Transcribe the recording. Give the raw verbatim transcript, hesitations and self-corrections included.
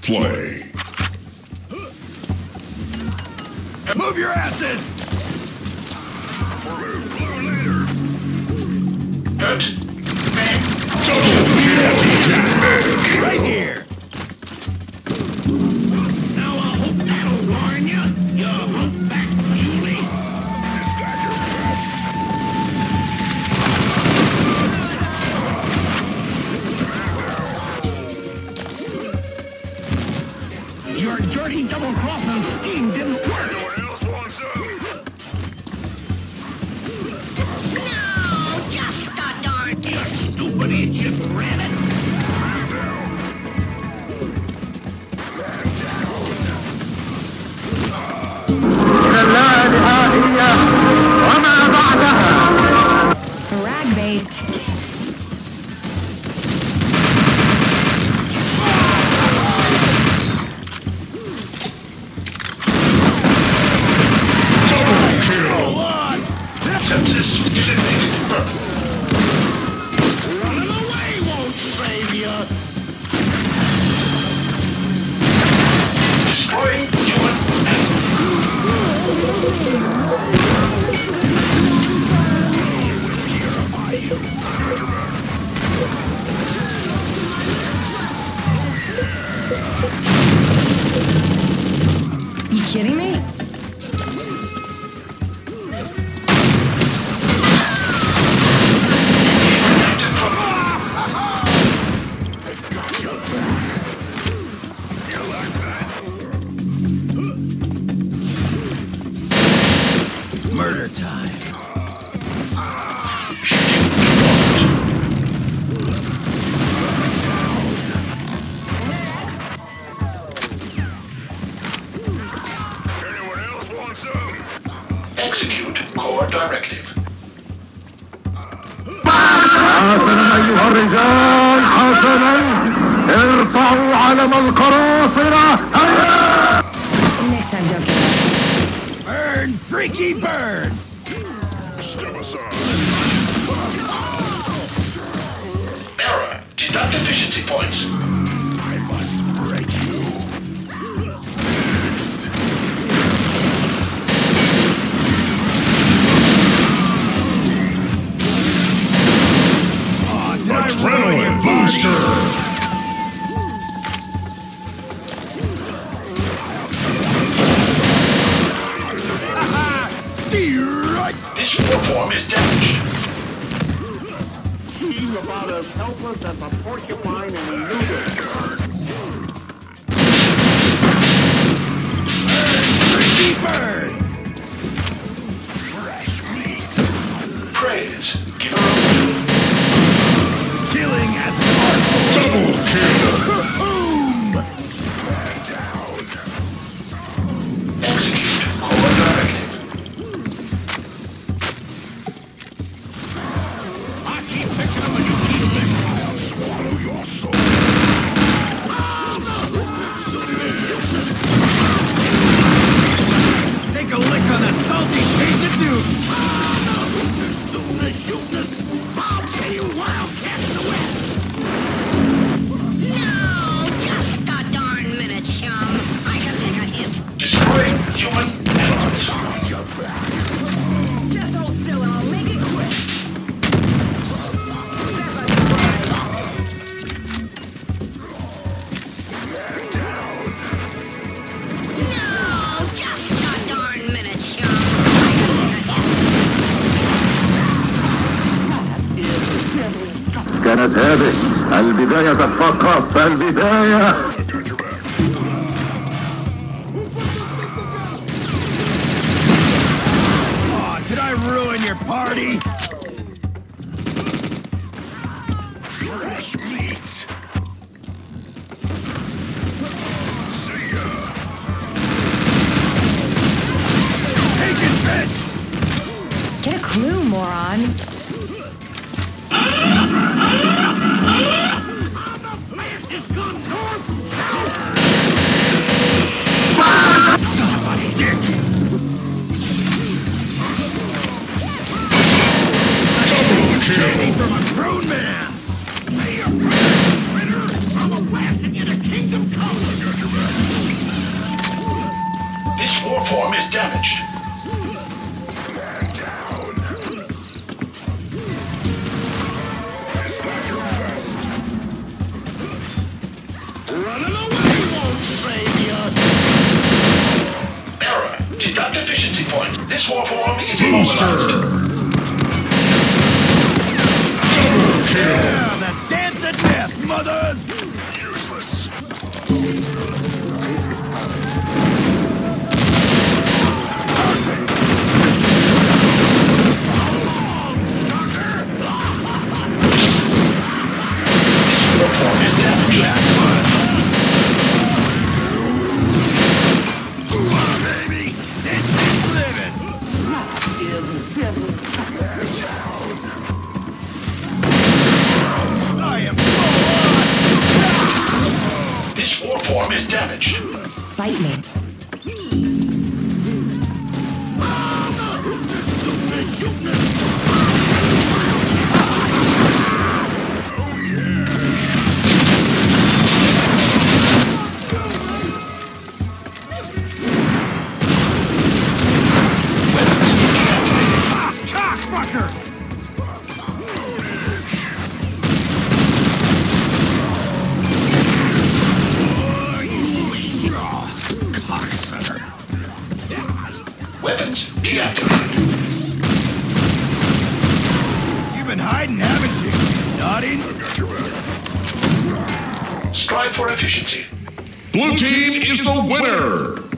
Play. Move your asses! Hurt. Double kill. Right here! Now I hope that'll warn you, you humpback muley. Your dirty double-crossing scheme didn't work. Stupid idiot rabbit! Rag bait. Double kill. Sepsis eliminated. Running away won't save you! Destroying human You kidding me? Murder time. Execute core directive. حسنا أيها الرجال حسنا ارفعوا علم القراصنة هيا. Next time, don't get Burn, freaky burn! Error. Deduct efficiency points. I must break you. Oh, did I ruin your Adrenaline party? booster. Steer! This form is damaged. She's about as helpless as a porcupine in a noodle. Freaky burn! Praise. Give her a Killing as an art form. double kill. Boom! Execute core directive. I keep picking them and you keep picking. Swallow your soul. Take a lick on a salty taste of doom. Soon as shooting, I'll tell you wildcat in the west. No, just a darn minute, chum. I can take a hint. Destroying human enemies. Just hold still and I'll make it quick. No, just a darn minute, chum. I can take a hint. كانت هذه البداية فقط البداية. Oh, did I ruin your party? Fresh meat. See ya. Take it, bitch! Get a clue, moron. Son of a dick! Double Shady kill. from a grown man! May your presence, critter, from the west, and you the kingdom come. This warform is immobilized. Yeah, the dance of death, mothers! Warform is damaged. Come on, baby! This is living! I am so This warform is damaged. Bite me. cockfucker! Cocksucker. Weapons deactivated. You've been hiding, haven't you? Nodding? Strive for efficiency. Blue team is the winner.